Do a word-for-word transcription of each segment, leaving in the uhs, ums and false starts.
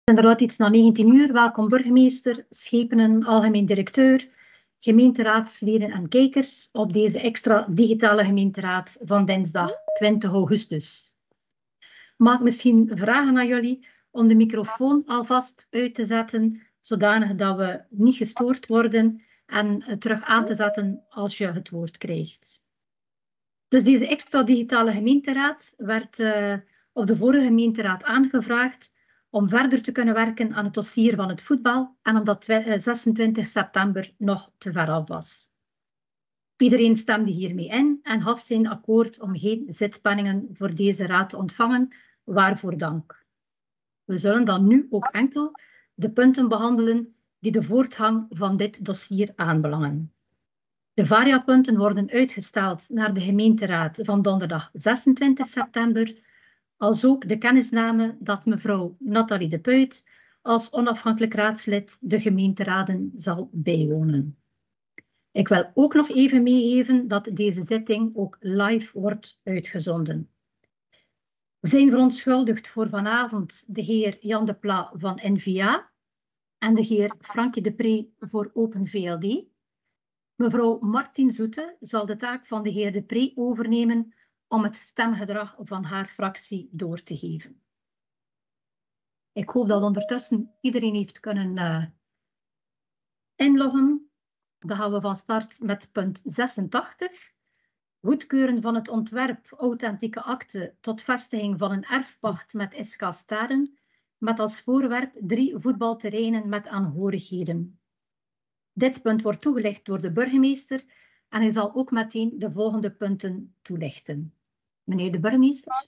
Inderdaad iets na negentien uur. Welkom burgemeester, schepenen, algemeen directeur, gemeenteraadsleden en kijkers op deze extra digitale gemeenteraad van dinsdag twintig augustus. Maak misschien vragen aan jullie om de microfoon alvast uit te zetten, zodanig dat we niet gestoord worden en terug aan te zetten als je het woord krijgt. Dus deze extra digitale gemeenteraad werd uh, op de vorige gemeenteraad aangevraagd om verder te kunnen werken aan het dossier van het voetbal en omdat zesentwintig september nog te ver af was. Iedereen stemde hiermee in en gaf zijn akkoord om geen zitpenningen voor deze raad te ontvangen, waarvoor dank. We zullen dan nu ook enkel de punten behandelen die de voortgang van dit dossier aanbelangen. De variapunten worden uitgesteld naar de gemeenteraad van donderdag zesentwintig september, als ook de kennisname dat mevrouw Nathalie de Puit als onafhankelijk raadslid de gemeenteraden zal bijwonen. Ik wil ook nog even meegeven dat deze zitting ook live wordt uitgezonden. Zijn verontschuldigd voor vanavond de heer Jan de Pla van N V A en de heer Frankie de Pre voor Open V L D. Mevrouw Martin Zoete zal de taak van de heer de Pre overnemen om het stemgedrag van haar fractie door te geven. Ik hoop dat ondertussen iedereen heeft kunnen uh, inloggen. Dan gaan we van start met punt zesentachtig. Goedkeuren van het ontwerp authentieke akte tot vestiging van een erfpacht met S K Staden, met als voorwerp drie voetbalterreinen met aanhorigheden. Dit punt wordt toegelicht door de burgemeester en hij zal ook meteen de volgende punten toelichten. Meneer de burgemeester.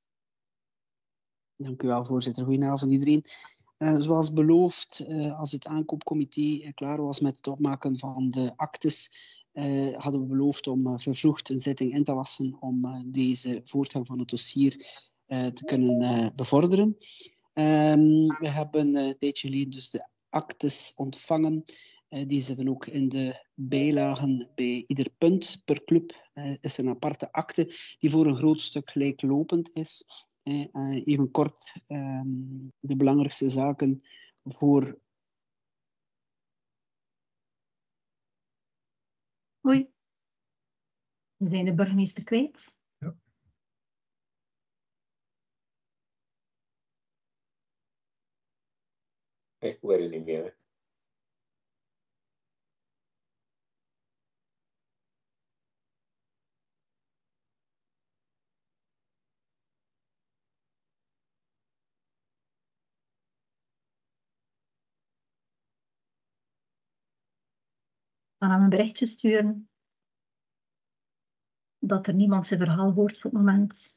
Dank u wel, voorzitter. Goedenavond iedereen. Uh, zoals beloofd, uh, als het aankoopcomité uh, klaar was met het opmaken van de actes, uh, hadden we beloofd om uh, vervroegd een zitting in te lassen om uh, deze voortgang van het dossier uh, te kunnen uh, bevorderen. Um, we hebben uh, een tijdje geleden dus de actes ontvangen. Uh, die zitten ook in de bijlagen bij ieder punt. Per club uh, is er een aparte akte die voor een groot stuk gelijklopend is. Uh, uh, even kort um, de belangrijkste zaken voor... Oei, we zijn de burgemeester kwijt. Ja. Ik weet het niet meer. Gaan hem een berichtje sturen dat er niemand zijn verhaal hoort voor het moment.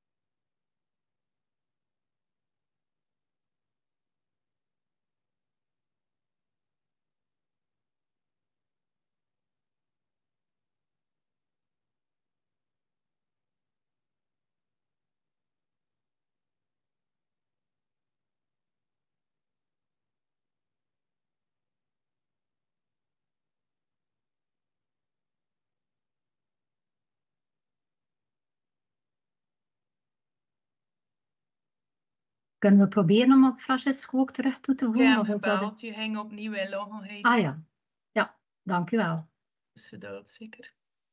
Kunnen we proberen om op Francesco ook terug toe te voeren? Ik heb hem gebeld, je ging opnieuw inloggen. Ah ja, ja, dank u wel. Is ze dood, zeker?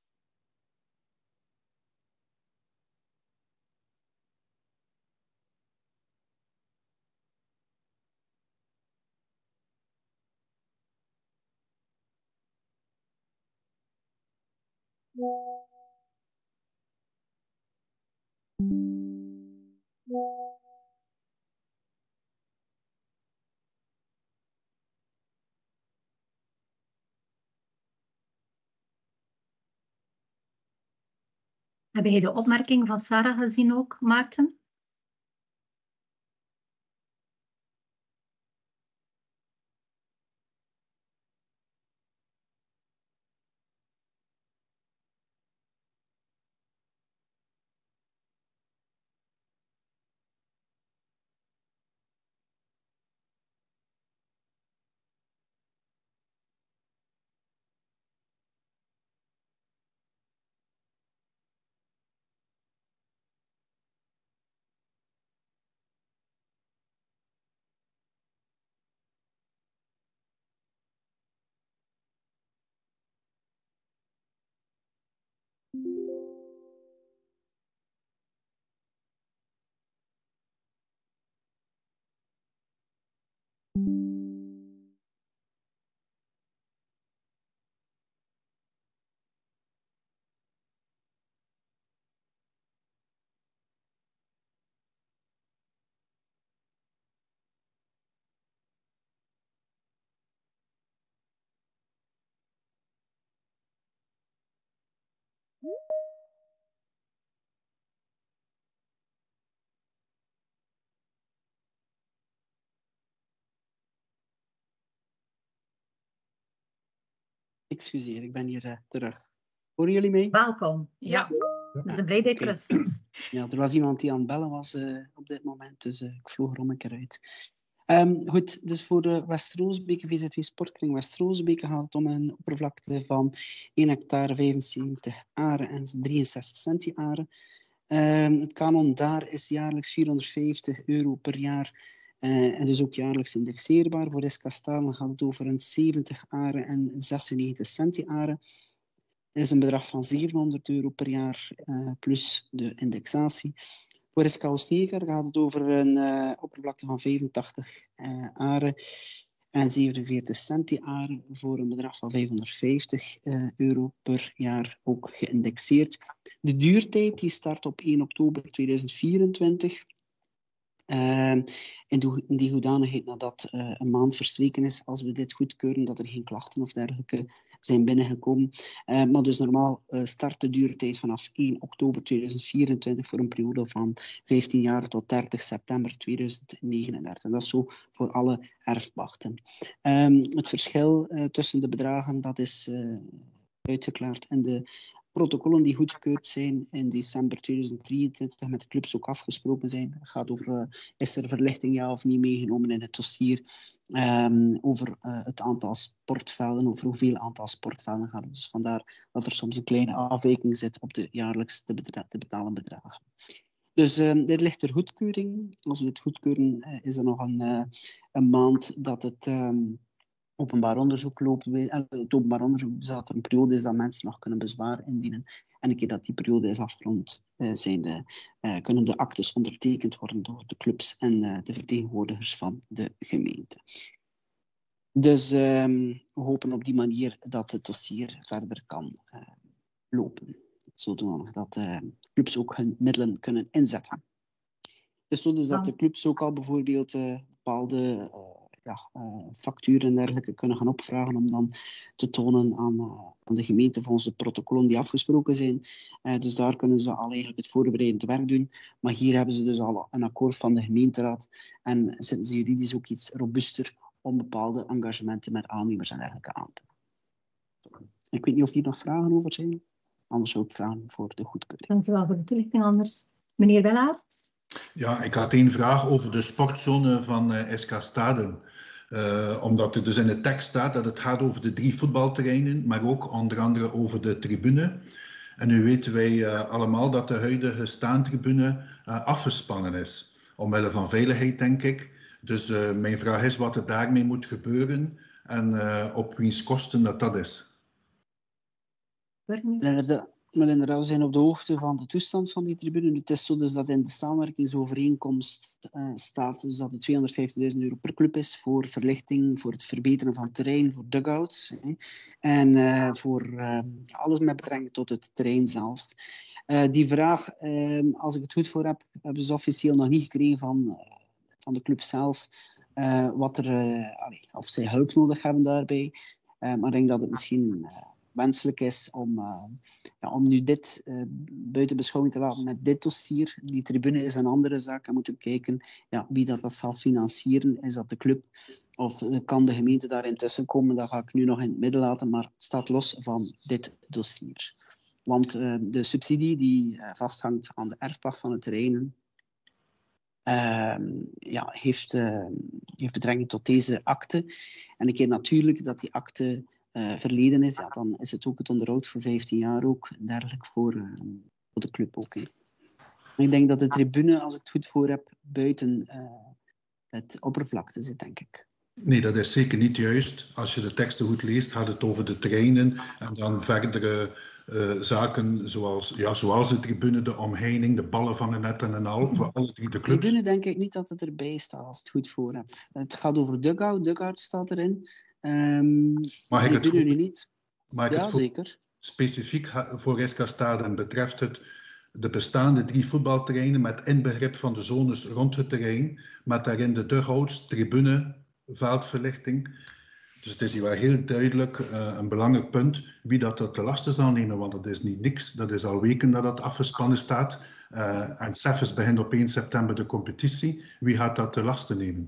Heb jij de opmerking van Sarah gezien ook, Maarten? Excuseer, ik ben hier uh, terug. Horen jullie mee? Welkom. Ja, Ja. we zijn blij dat je Oké. terug bent. Ja, er was iemand die aan het bellen was uh, op dit moment, dus uh, ik vloog er om een keer uit. Um, goed, dus voor de West-Roosbeke, V Z W Sportkring West-Roosbeke gaat het om een oppervlakte van één hectare vijfenzeventig aren en drieënzestig centiaren. Um, het kanon daar is jaarlijks vierhonderdvijftig euro per jaar uh, en dus ook jaarlijks indexeerbaar. Voor Escastalen gaat het over een zeventig aren en zesennegentig centiaren. Dat is een bedrag van zevenhonderd euro per jaar uh, plus de indexatie. Voor Escalsteker gaat het over een uh, oppervlakte van vijfentachtig uh, aren en zevenenveertig centiaren voor een bedrag van vijfhonderdvijftig uh, euro per jaar, ook geïndexeerd. De duurtijd die start op één oktober tweeduizend vierentwintig. Uh, in, die, in die hoedanigheid nadat uh, een maand verstreken is, als we dit goedkeuren, dat er geen klachten of dergelijke zijn binnengekomen. Uh, maar dus normaal uh, start de duurtijd vanaf één oktober tweeduizend vierentwintig voor een periode van vijftien jaar tot dertig september tweeduizend negenendertig. En dat is zo voor alle erfpachten. Um, het verschil uh, tussen de bedragen, dat is uh, uitgeklaard in de protocollen die goedgekeurd zijn in december tweeduizend drieëntwintig met de clubs ook afgesproken zijn. Het gaat over, uh, is er verlichting ja of niet meegenomen in het dossier, um, over uh, het aantal sportvelden, over hoeveel aantal sportvelden gaat het. Dus vandaar dat er soms een kleine afwijking zit op de jaarlijks te, bedra- te betalen bedragen. Dus uh, dit ligt ter goedkeuring. Als we dit goedkeuren, uh, is er nog een, uh, een maand dat het Um, openbaar onderzoek loopt. Het openbaar onderzoek is dat er een periode is dat mensen nog kunnen bezwaar indienen. En een keer dat die periode is afgerond, uh, zijn de, uh, kunnen de actes ondertekend worden door de clubs en uh, de vertegenwoordigers van de gemeente. Dus um, we hopen op die manier dat het dossier verder kan uh, lopen. Zodat dat uh, clubs ook hun middelen kunnen inzetten. Het is zo dus dat de clubs ook al bijvoorbeeld uh, bepaalde uh, ja, uh, facturen en dergelijke kunnen gaan opvragen om dan te tonen aan, uh, aan de gemeente volgens de protocollen die afgesproken zijn. Uh, dus daar kunnen ze al eigenlijk het voorbereidend werk doen. Maar hier hebben ze dus al een akkoord van de gemeenteraad en zitten ze juridisch ook iets robuuster om bepaalde engagementen met aannemers en dergelijke aan te doen. Ik weet niet of hier nog vragen over zijn. Anders zou ik vragen voor de goedkeuring. Dankjewel voor de toelichting, Anders. Meneer Wellaert? Ja, ik had één vraag over de sportzone van uh, Escastalen. Uh, omdat er dus in de tekst staat dat het gaat over de drie voetbalterreinen, maar ook onder andere over de tribune. En nu weten wij uh, allemaal dat de huidige staantribune uh, afgespannen is. Omwille van veiligheid, denk ik. Dus uh, mijn vraag is wat er daarmee moet gebeuren en uh, op wiens kosten dat dat is. Maar inderdaad, we zijn op de hoogte van de toestand van die tribune. Het is zo dus dat in de samenwerkingsovereenkomst uh, staat dus dat het tweehonderdvijftigduizend euro per club is voor verlichting, voor het verbeteren van het terrein, voor dugouts. Hè, en uh, voor uh, alles met betrekking tot het terrein zelf. Uh, die vraag, uh, als ik het goed voor heb, hebben ze officieel nog niet gekregen van, uh, van de club zelf. Uh, wat er, uh, allee, of zij hulp nodig hebben daarbij. Uh, maar ik denk dat het misschien Uh, wenselijk is om, uh, ja, om nu dit uh, buiten beschouwing te laten met dit dossier. Die tribune is een andere zaak en moeten kijken ja, wie dat, dat zal financieren. Is dat de club of uh, kan de gemeente daar intussen komen? Dat ga ik nu nog in het midden laten, maar het staat los van dit dossier. Want uh, de subsidie die uh, vasthangt aan de erfpacht van het terrein Uh, ja, heeft, uh, heeft betrekking tot deze akte. En een keer natuurlijk dat die akte uh, verleden is, ja, dan is het ook het onderhoud voor vijftien jaar ook dergelijk voor, uh, voor de club ook. Hè. Ik denk dat de tribune, als ik het goed voor heb, buiten uh, het oppervlakte zit, denk ik. Nee, dat is zeker niet juist. Als je de teksten goed leest, gaat het over de terreinen en dan verdere uh, zaken zoals, ja, zoals de tribune, de omheining, de ballenvangennetten en al, voor alle drie de clubs. De tribune denk ik niet dat het erbij staat, als ik het goed voor heb. Het gaat over dugout, dugout staat erin. Um, Mag ik het tribune voor, niet. mag ik Ja, het voor, zeker. Specifiek voor Eskastade betreft het de bestaande drie voetbalterreinen met inbegrip van de zones rond het terrein, met daarin de dugouts, tribune, veldverlichting. Dus het is hier wel heel duidelijk uh, een belangrijk punt wie dat te lasten zal nemen, want dat is niet niks. Dat is al weken dat dat afgespannen staat. Uh, en Cefes begint op één september de competitie. Wie gaat dat te lasten nemen?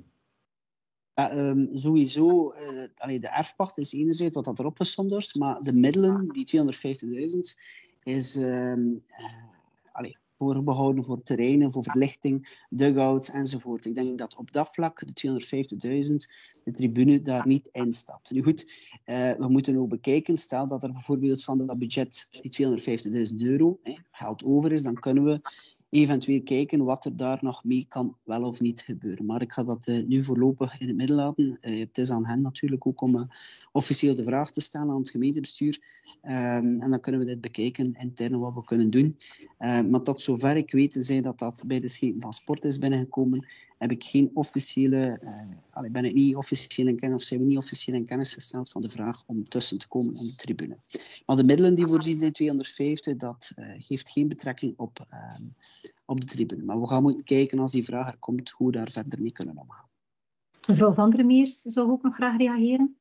Ja, um, sowieso, uh, allee, de erfpacht is enerzijds wat dat erop gesomd wordt, maar de middelen, die tweehonderdvijftigduizend, is um, uh, allee, voorbehouden voor terreinen, voor verlichting, dugouts enzovoort. Ik denk dat op dat vlak de tweehonderdvijftigduizend, de tribune daar niet in staat. Nu goed, uh, we moeten ook bekijken, stel dat er bijvoorbeeld van dat budget die tweehonderdvijftigduizend euro hè, geld over is, dan kunnen we eventueel kijken wat er daar nog mee kan wel of niet gebeuren. Maar ik ga dat uh, nu voorlopig in het midden laten. Uh, het is aan hen natuurlijk ook om uh, officieel de vraag te stellen aan het gemeentebestuur. Um, en dan kunnen we dit bekijken intern wat we kunnen doen. Uh, maar tot zover ik weet, zei dat dat bij de schepen van sport is binnengekomen, heb ik geen officiële, uh, allee, ben ik niet officieel in kennis, of zijn we niet officieel in kennis gesteld van de vraag om tussen te komen in de tribune. Maar de middelen die voorzien zijn tweehonderdvijftig, dat uh, heeft geen betrekking op, uh, op de tribune. Maar we gaan moeten kijken als die vraag er komt, hoe we daar verder mee kunnen omgaan. Mevrouw Van der Meers zou ook nog graag reageren.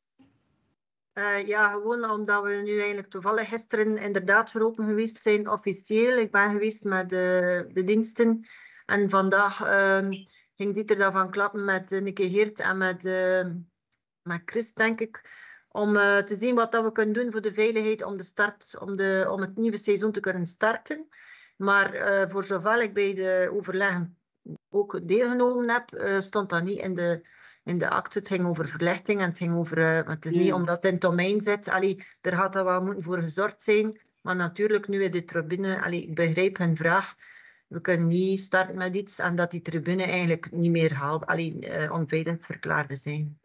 Uh, ja, gewoon omdat we nu eigenlijk toevallig gisteren inderdaad voor open geweest zijn, officieel. Ik ben geweest met de, de diensten en vandaag uh, ging Dieter daarvan klappen met uh, Nikke Geert en met, uh, met Chris, denk ik, om uh, te zien wat dat we kunnen doen voor de veiligheid om, de start, om, de, om het nieuwe seizoen te kunnen starten. Maar uh, voor zover ik bij de overleggen ook deelgenomen heb, uh, stond dat niet in de... In de akte, het ging over verlichting en het ging over... Uh, het is niet omdat het in het domein zit. Allee, daar gaat dat wel moeten voor gezorgd zijn. Maar natuurlijk, nu in de tribune... Allee, ik begrijp hun vraag. We kunnen niet starten met iets en dat die tribune eigenlijk niet meer haal, allee, uh, onveilig verklaarde zijn.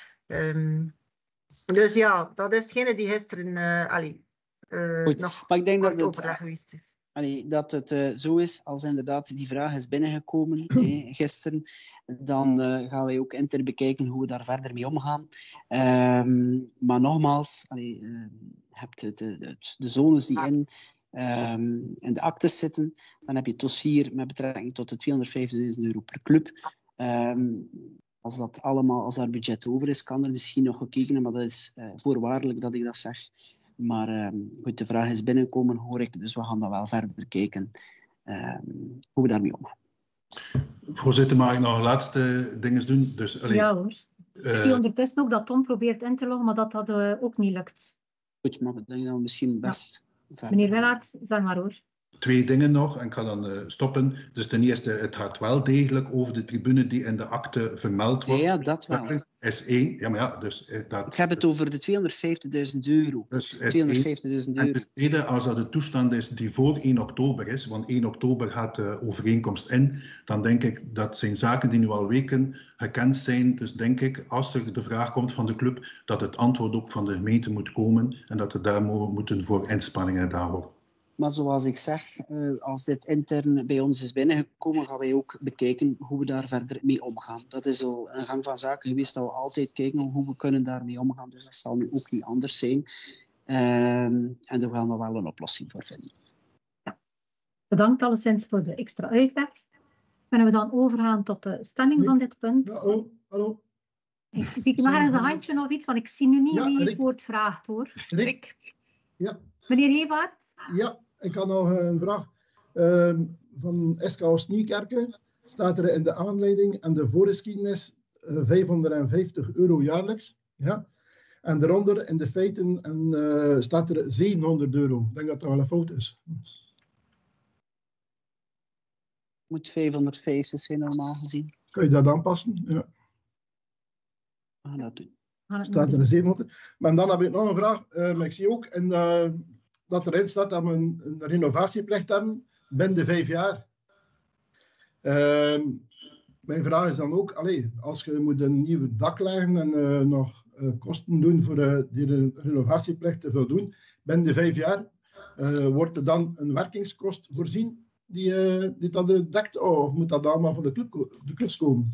Um, dus ja, dat is hetgene die gisteren uh, allee, uh, Goed, nog maar ik denk dat het, overleg geweest is. Allee, dat het uh, zo is, als inderdaad die vraag is binnengekomen hey, gisteren, dan uh, gaan wij ook intern bekijken hoe we daar verder mee omgaan. Um, maar nogmaals, allee, uh, je hebt de, de, de zones die in, um, in de actes zitten, dan heb je het dossier met betrekking tot de tweehonderdvijftigduizend euro per club. Um, als dat allemaal, als daar budget over is, kan er misschien nog gekeken worden, maar dat is uh, voorwaardelijk dat ik dat zeg. Maar um, goed, de vraag is binnenkomen, hoor ik. Dus we gaan dat wel verder kijken um, hoe we daarmee omgaan. Voorzitter, mag ik nog een laatste dingen doen? Dus, allee, ja hoor. Uh, ik zie ondertussen ook dat Tom probeert in te loggen, maar dat dat uh, ook niet lukt. Goed, maar ik denk dat we misschien best... Ja. Meneer Willaert, zeg maar hoor. Twee dingen nog, en ik ga dan uh, stoppen. Dus ten eerste, het gaat wel degelijk over de tribune die in de akte vermeld wordt. Ja, dat wel. S één, ja, maar ja, dus... Uh, dat, ik heb het over de tweehonderdvijftigduizend euro. Dus tweehonderdvijftigduizend euro. En ten tweede, als dat de toestand is die voor één oktober is, want één oktober gaat de overeenkomst in, dan denk ik dat zijn zaken die nu al weken gekend zijn. Dus denk ik, als er de vraag komt van de club, dat het antwoord ook van de gemeente moet komen en dat er daar moeten voor inspanningen gedaan worden. Maar zoals ik zeg, als dit intern bij ons is binnengekomen, gaan wij ook bekijken hoe we daar verder mee omgaan. Dat is al een gang van zaken geweest dat we altijd kijken hoe we kunnen daarmee omgaan. Dus dat zal nu ook niet anders zijn. Um, en daar gaan we wel een oplossing voor vinden. Ja. Bedankt alleszins voor de extra uitleg. Kunnen we dan overgaan tot de stemming van dit punt? Ja, hallo. hallo. Ik zie maar eens een handje of iets, want ik zie nu niet ja, wie Rick. het woord vraagt, hoor. Rick. Ja. Meneer Hevaert? Ja, ik had nog een vraag. Uh, van S K Os Nieuwkerken staat er in de aanleiding en de voorgeschiedenis uh, vijfhonderdvijftig euro jaarlijks. Ja. En daaronder in de feiten en, uh, staat er zevenhonderd euro. Ik denk dat dat wel een fout is. Moet vijfhonderdvijftig zijn normaal gezien. Kun je dat aanpassen? Ja. We gaan dat doen. Staat er een zevenhonderd. Maar dan heb ik nog een vraag. Uh, maar ik zie ook in de, dat erin staat dat we een, een renovatieplicht hebben binnen de vijf jaar. Uh, mijn vraag is dan ook, allez, als je moet een nieuw dak leggen en uh, nog uh, kosten doen voor uh, die re renovatieplicht te voldoen, binnen de vijf jaar, Uh, wordt er dan een werkingskost voorzien die, uh, die dat dekt? Of moet dat allemaal van de, club, de clubs komen?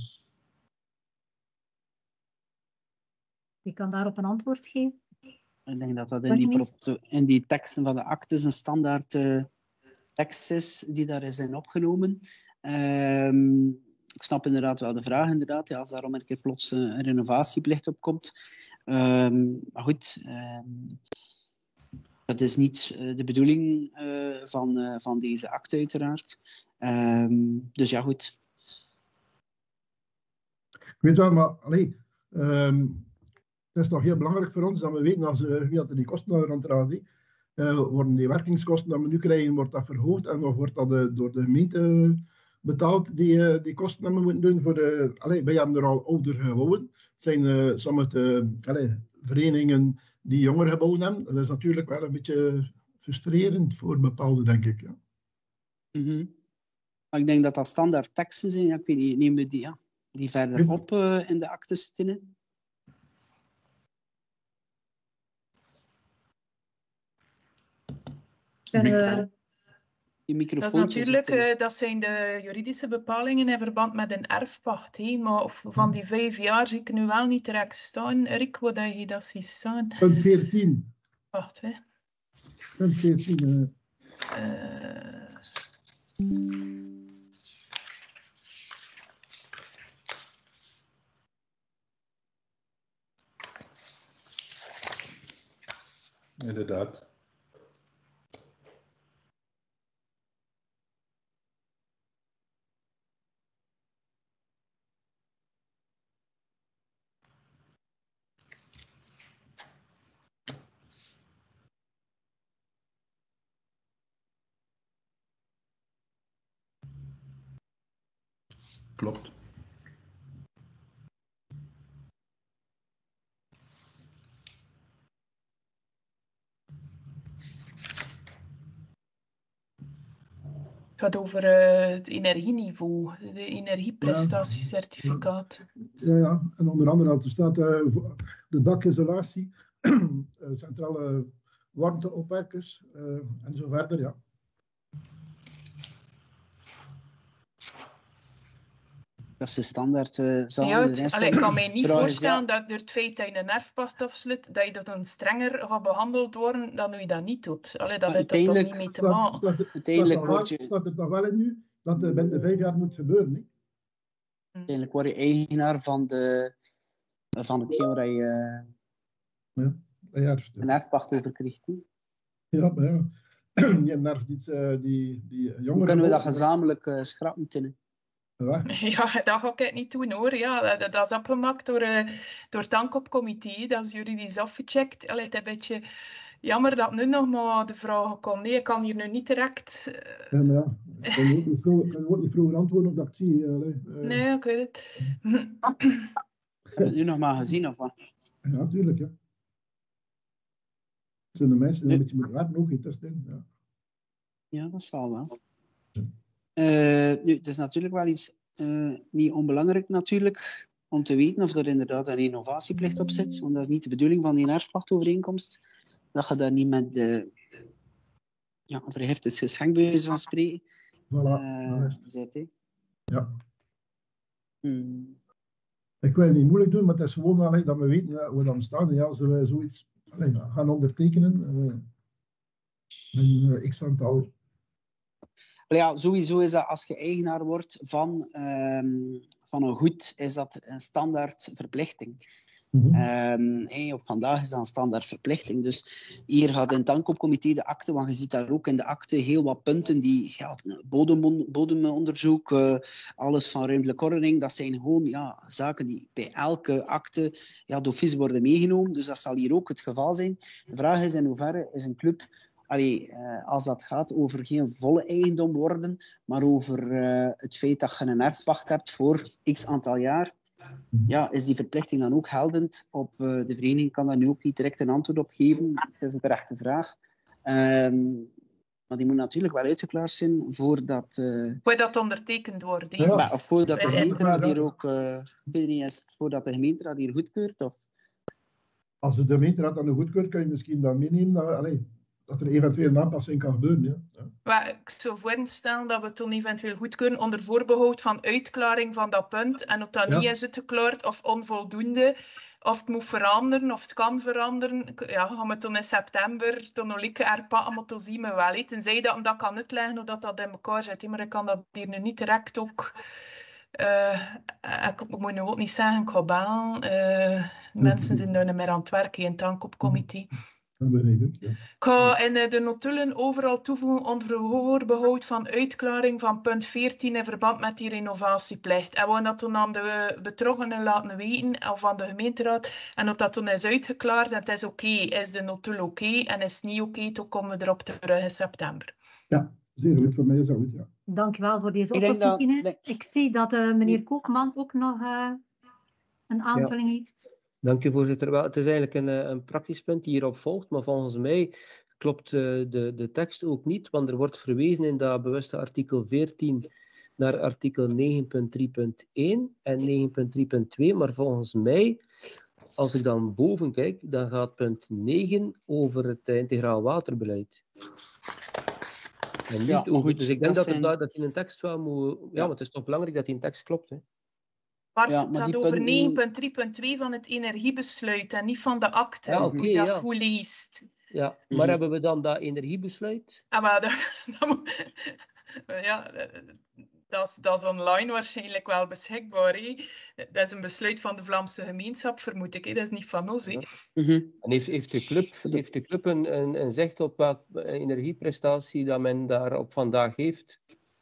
Wie kan daarop een antwoord geven? Ik denk dat dat in die, in die teksten van de actes een standaard uh, tekst is die daar is in opgenomen. Um, ik snap inderdaad wel de vraag, inderdaad, ja, als daarom een keer plots uh, een renovatieplicht opkomt. Um, maar goed, um, dat is niet uh, de bedoeling uh, van, uh, van deze acte, uiteraard. Um, dus ja, goed. Ik weet wel, maar allee, um, het is toch heel belangrijk voor ons dat we weten als, uh, wie dat er die kosten aan het raden. Uh, worden die werkingskosten die we nu krijgen, wordt dat verhoogd en of wordt dat uh, door de gemeente betaald, die, uh, die kosten die we moeten doen voor de... Allee, wij hebben er al ouder gebouwen. Het zijn uh, sommige uh, allee, verenigingen die jonger gebouwen hebben. Dat is natuurlijk wel een beetje frustrerend voor bepaalde, denk ik. Ja. Mm-hmm. Maar ik denk dat dat standaard teksten zijn. Ja, ik weet niet, nemen we die, ja, die verder op uh, in de actes stinnen? Uh, Je dat, is natuurlijk, uh, dat zijn de juridische bepalingen in verband met een erfpacht. He? Maar van die vijf jaar zie ik nu wel niet direct staan. Rick, wat heb je dat ziet staan? Punt veertien. Wacht, hè. Punt veertien. Uh... Uh... Inderdaad. Klopt. Het gaat over uh, het energieniveau, de energieprestatiecertificaat. Ja, ja, en onder andere er staat uh, de dakisolatie, centrale warmteopwekkers uh, en zo verder, ja. Dat is standaard. Uh, ja, het, allee, ik kan mij niet voorstellen ja. dat door het feit dat je een erfpacht afsluit, dat je dat dan strenger gaat behandeld worden dan hoe je dat niet doet. Allee, dat heeft er toch niet mee te maken. Staat, staat, uiteindelijk staat, word je... staat er toch wel in nu dat er binnen de vijf jaar moet gebeuren. Niet? Uiteindelijk word je eigenaar van, de, van hetgeen waar je uh, ja, een erfpacht over krijgt. Ja, maar ja. Je erft iets uh, die, die jongeren... Hoe kunnen we dat gezamenlijk uh, schrappen, Tinne? Ja, dat ga ik niet doen hoor. Ja, dat, dat is opgemaakt door, uh, door het aankoopcomité. Dat is juridisch afgecheckt. Allee, het is een beetje jammer dat nu nog maar de vraag komt. Nee, ik kan hier nu niet direct... Uh... Ja, maar ja. Ik kan ook niet vroeger, vroeger antwoorden of dat ik het zie. Allee, uh... Nee, ik weet het. Heb je het nu nog maar gezien of wat? Ja, natuurlijk. Ja. Zijn de mensen die een beetje moeten werken ook in dat ding. Ja. Ja, dat zal wel. Uh, nu, het is natuurlijk wel iets uh, niet onbelangrijk natuurlijk, om te weten of er inderdaad een innovatieplicht op zit, want dat is niet de bedoeling van die erfpachtovereenkomst, dat je daar niet met de ja, verheftes geschenkbuis van spreken. Voilà, uh, zit, he. Ja. Hmm. Ik wil het niet moeilijk doen, maar het is gewoon allee, dat we weten uh, hoe we dan staan. Ja, als we zoiets allee, gaan ondertekenen, uh, een uh, x-aantal. Ja, sowieso is dat als je eigenaar wordt van, um, van een goed, is dat een standaard verplichting. Mm-hmm. Um, hey, op vandaag is dat een standaard verplichting. Dus hier gaat in het aankoopcomité de akte, want je ziet daar ook in de akte heel wat punten die ja, bodem, bodemonderzoek, uh, alles van ruimtelijke ordening, dat zijn gewoon ja, zaken die bij elke akte ja, d'office worden meegenomen. Dus dat zal hier ook het geval zijn. De vraag is in hoeverre is een club... Allee, uh, als dat gaat over geen volle eigendom worden, maar over uh, het feit dat je een erfpacht hebt voor x aantal jaar, ja, is die verplichting dan ook geldend? Op, uh, de vereniging kan daar nu ook niet direct een antwoord op geven. Het is een terechte vraag. Um, maar die moet natuurlijk wel uitgeklaard zijn voordat... Uh, voordat ondertekend wordt. Ja. Maar, of voordat de gemeenteraad hier ook... Uh, ik weet niet eens, voordat de gemeenteraad hier goedkeurt? Of? Als de gemeenteraad dan goedkeurt, kan je misschien dat meenemen. Dat, allee, dat er eventueel een aanpassing kan gebeuren. Ja. Ja. Maar ik zou voorstellen dat we het dan eventueel goedkeuren onder voorbehoud van uitklaring van dat punt. En of dat Ja. niet is uitgeklaard of onvoldoende, of het moet veranderen of het kan veranderen. Ja, gaan we het dan in september dan nog lekker herpakken, maar dan zien we wel. He. Tenzij dat dat kan uitleggen hoe dat, dat in elkaar zit. He. Maar ik kan dat hier nu niet direct ook... Uh, ik, ik moet nu ook niet zeggen, ik ga bellen. Uh, mensen zijn nu niet meer aan het werken in het aankoopcomité. Dat begrijp ik, ja. Ik ga in de notulen overal toevoegen onder voorbehoud van uitklaring van punt veertien in verband met die renovatieplicht. En we gaan dat toen aan de betrokkenen laten weten, of aan de gemeenteraad. En of dat toen is uitgeklaard en het is oké, okay, is de notul oké okay, en is het niet oké, okay, dan komen we erop terug in september. Ja, zeer goed. Voor mij is dat goed, ja. Dank u wel voor deze Ik denk dat- oplossing, Ines. dat- Ik zie dat uh, meneer Kookman ook nog uh, een aanvulling heeft. Dank u, voorzitter. Wel, het is eigenlijk een, eh, een praktisch punt die hierop volgt, maar volgens mij klopt uh, de, de tekst ook niet, want er wordt verwezen in dat bewuste artikel veertien naar artikel negen punt drie punt één en negen punt drie punt twee, maar volgens mij, als ik dan boven kijk, dan gaat punt negen over het uh, integraal waterbeleid. En niet Ja, over, goed, dus ik denk dat dat, er zijn- da- dat in een tekst wel moet... Ja, Ja. maar het is toch belangrijk dat die een tekst klopt, hè? Bart, Ja, het maar gaat die over punten- negen punt drie punt twee van het energiebesluit en niet van de akte. Ja, hoe oké, je dat ja. goed leest. Ja, maar Mhm. hebben we dan dat energiebesluit? Ah, maar dat, dat moet- ja, dat is, dat is online waarschijnlijk wel beschikbaar. Hè. Dat is een besluit van de Vlaamse gemeenschap, vermoed ik. Hè. Dat is niet van ons. Hè. Ja. Mhm. En heeft, heeft de club, heeft de club een, een, een zicht op welke energieprestatie dat men daarop vandaag heeft?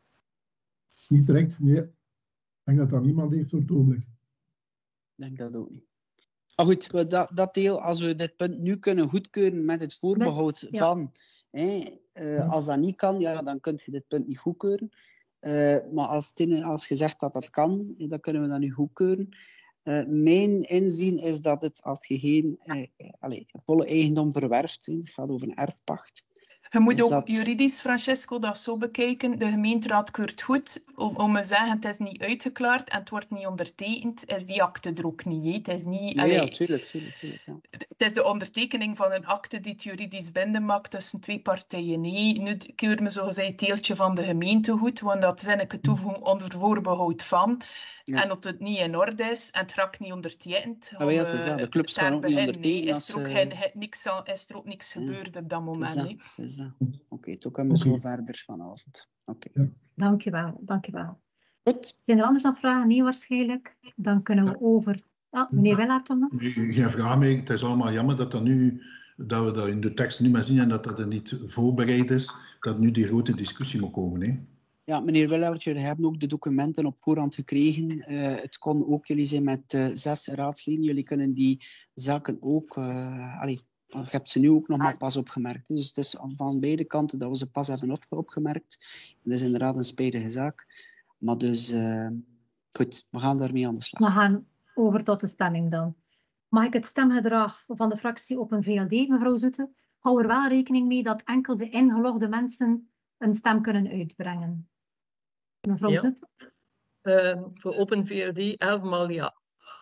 Niet direct, nee. Ik denk dat dat niemand heeft voor het ogenblik. Ik denk dat ook niet. Maar goed, we- dat, dat deel, als we dit punt nu kunnen goedkeuren met het voorbehoud Met- ja. van, hè, eh, als dat niet kan, ja, dan kun je dit punt niet goedkeuren. Eh, maar als, Tine, als je zegt dat dat kan, dan kunnen we dat nu goedkeuren. Eh, mijn inzien is dat het als je geen eh, allez, volle eigendom verwerft, hè, het gaat over een erfpacht. Je moet Is ook dat- juridisch, Francesco, dat zo bekijken. De gemeenteraad keurt goed. Om, om te zeggen, het is niet uitgeklaard en het wordt niet ondertekend, is die akte er ook niet. Hè. Het is niet... Ja, allee, ja, tuurlijk, tuurlijk, tuurlijk, ja. Het is de ondertekening van een akte die het juridisch bindend maakt tussen twee partijen. Nee, nu keuren we zogezegd het deeltje van de gemeente goed, want dat vind ik het toevoegen onder voorbehoud van. Ja. En dat het niet in orde is en het raakt niet ondertekend. Ah, ja, het is dat. De clubs gaan ook niet ondertekenen Is er als ook, ze- geen- geen- niks, aan- is er ook niks Ja. gebeurd op dat Het is moment. dat. hè. Het is dat. Oké, toen kunnen we Oké. zo verder vanavond. Oké. Dank je wel, dank je wel. Goed. Zijn er anders nog vragen? Nee, waarschijnlijk. Dan kunnen we over... Ah, meneer Willaert dan nog? Nee, geen vraag meer. Het is allemaal jammer dat, dat, nu, dat we dat in de tekst niet meer zien en dat dat er niet voorbereid is. Dat nu die grote discussie moet komen. Hè. Ja, meneer Willaert, jullie hebben ook de documenten op voorhand gekregen. Eh, het kon ook, jullie zijn met eh, zes raadsleden. Jullie kunnen die zaken ook... Uh, allee, je hebt ze nu ook nog maar pas opgemerkt. Dus het is van beide kanten dat we ze pas hebben op, opgemerkt. Dat is inderdaad een spijtige zaak. Maar dus, uh, goed, we gaan daarmee aan de slag. We gaan over tot de stemming dan. Mag ik het stemgedrag van de fractie op een V L D, mevrouw Zoete? Hou er wel rekening mee dat enkel de ingelogde mensen een stem kunnen uitbrengen. Mevrouw Ja. Zoete? Uh, voor Open V R D elfmaal ja.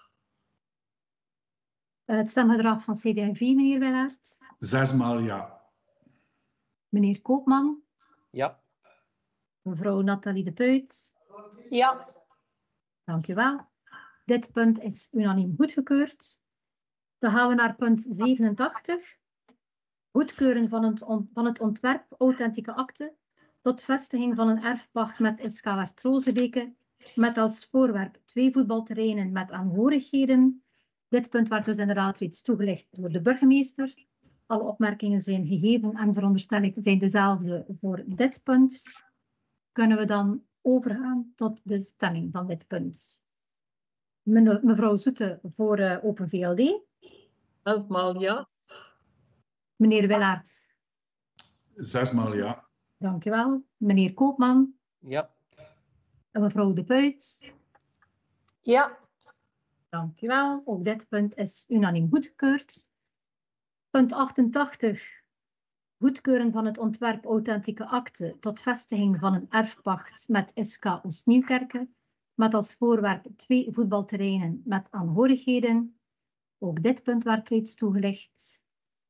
Uh, het stemgedrag van C D en V, meneer Willaert? Zesmaal ja. Meneer Koopman? Ja. Mevrouw Nathalie de Puit? Ja. Dank u wel. Dit punt is unaniem goedgekeurd. Dan gaan we naar punt zevenentachtig. Goedkeuren van het, on van het ontwerp authentieke akte tot vestiging van een erfpacht met S K West-Rozebeke, met als voorwerp twee voetbalterreinen met aanhorigheden. Dit punt werd dus inderdaad reeds toegelicht door de burgemeester. Alle opmerkingen zijn gegeven en veronderstel ik zijn dezelfde voor dit punt. Kunnen we dan overgaan tot de stemming van dit punt. Me mevrouw Zoete voor uh, Open V L D. elfmaal ja. Meneer Willaert. Zesmaal ja. Dank u wel. Meneer Koopman. Ja. En mevrouw De Puit. Ja. Dank u wel. Ook dit punt is unaniem goedgekeurd. Punt achtentachtig. Goedkeuren van het ontwerp authentieke akte tot vestiging van een erfpacht met S K Oost-Nieuwkerke, met als voorwerp twee voetbalterreinen met aanhorigheden. Ook dit punt werd reeds toegelicht.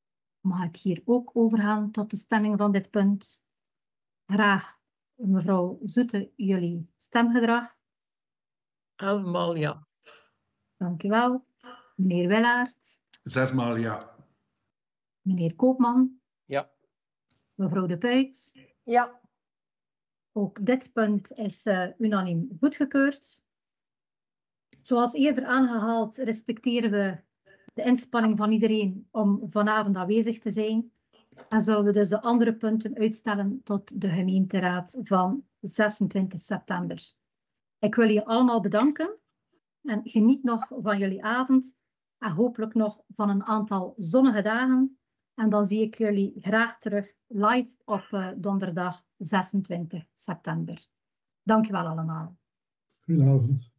mag ik hier ook overgaan tot de stemming van dit punt. Graag, mevrouw Zoete, jullie stemgedrag. Elfmaal ja. Dank u wel. Meneer Willaert. Zesmaal ja. Meneer Koopman. Ja. Mevrouw De Puit. Ja. Ook dit punt is uh, unaniem goedgekeurd. Zoals eerder aangehaald, respecteren we de inspanning van iedereen om vanavond aanwezig te zijn. En zullen we dus de andere punten uitstellen tot de gemeenteraad van zesentwintig september. Ik wil je allemaal bedanken en geniet nog van jullie avond en hopelijk nog van een aantal zonnige dagen. En dan zie ik jullie graag terug live op uh, donderdag zesentwintig september. Dank je wel allemaal. Goedenavond.